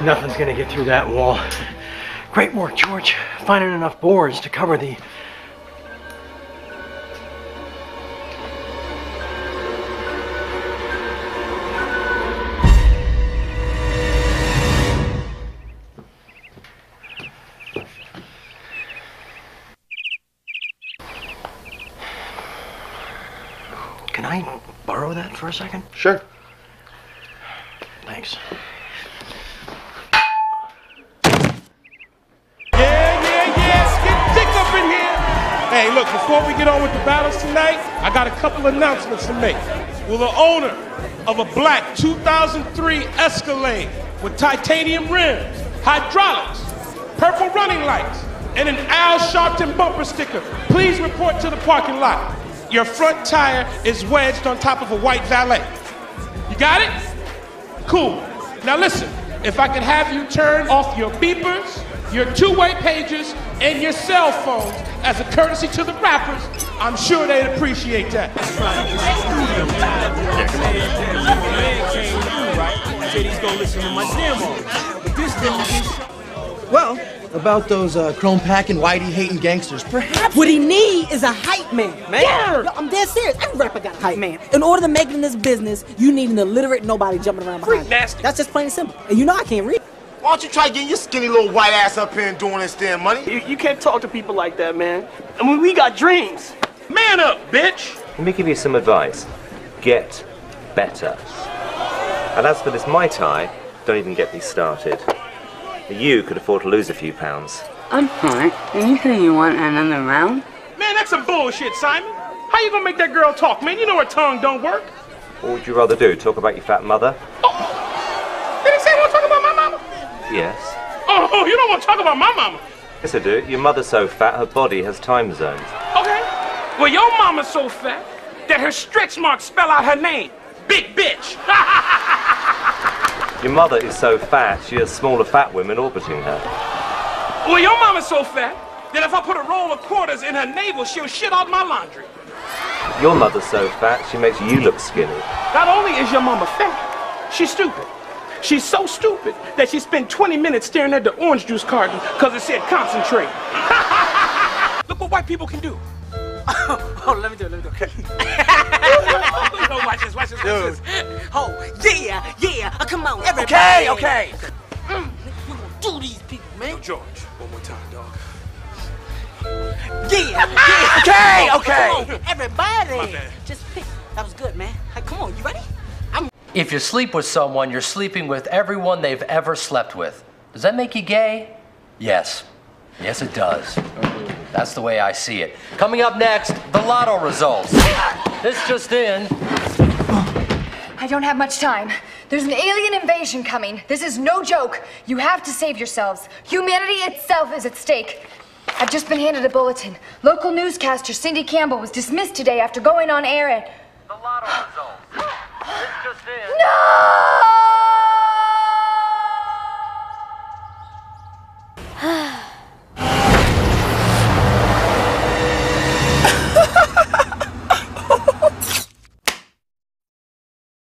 Nothing's gonna get through that wall. Great work, George. Finding enough boards to cover the... Can I borrow that for a second? Sure. Thanks. Hey, look, before we get on with the battles tonight, I got a couple announcements to make. Will the owner of a black 2003 Escalade with titanium rims, hydraulics, purple running lights, and an Al Sharpton bumper sticker please report to the parking lot? Your front tire is wedged on top of a white valet. You got it? Cool. Now listen, if I could have you turn off your beepers, your two-way pages, and your cell phones as a courtesy to the rappers, I'm sure they'd appreciate that. Well, about those chrome packing, whitey hating gangsters, perhaps. What he need is a hype man. Yeah. Yo, I'm dead serious. Every rapper got a hype man. In order to make it in this business, you need an illiterate nobody jumping around behind you. Nasty. That's just plain and simple. And you know I can't read. Why don't you try getting your skinny little white ass up here and doing this damn money? You can't talk to people like that, man. I mean, we got dreams. Man up, bitch! Let me give you some advice. Get better. And as for this Mai Tai, don't even get me started. You could afford to lose a few pounds. I'm fine. Anything you want another round? Man, that's some bullshit, Simon. How you gonna make that girl talk, man? You know her tongue don't work. What would you rather do? Talk about your fat mother? Oh. Did he say he want to talk about my mama? Yes. Oh, you don't want to talk about my mama? Yes, I do. Your mother's so fat, her body has time zones. Okay. Well, your mama's so fat that her stretch marks spell out her name. Big bitch. Your mother is so fat, she has smaller fat women orbiting her. Well, your mama's so fat that if I put a roll of quarters in her navel, she'll shit out my laundry. Your mother's so fat, she makes you look skinny. Not only is your mama fat, she's stupid. She's so stupid that she spent 20 minutes staring at the orange juice carton because it said concentrate. Look what white people can do. Oh, let me do it. Okay. No, watch this. Oh, yeah. Come on, everybody. Okay. We gonna do these people, man. George, one more time, dog. Yeah. Okay. Come on, everybody. My bad. Just pick. That was good, man. Hey, come on, you ready? If you sleep with someone, you're sleeping with everyone they've ever slept with. Does that make you gay? Yes. Yes, it does. That's the way I see it. Coming up next, the lotto results. This just in. I don't have much time. There's an alien invasion coming. This is no joke. You have to save yourselves. Humanity itself is at stake. I've just been handed a bulletin. Local newscaster Cindy Campbell was dismissed today after going on air at... The lotto results. This just in. No!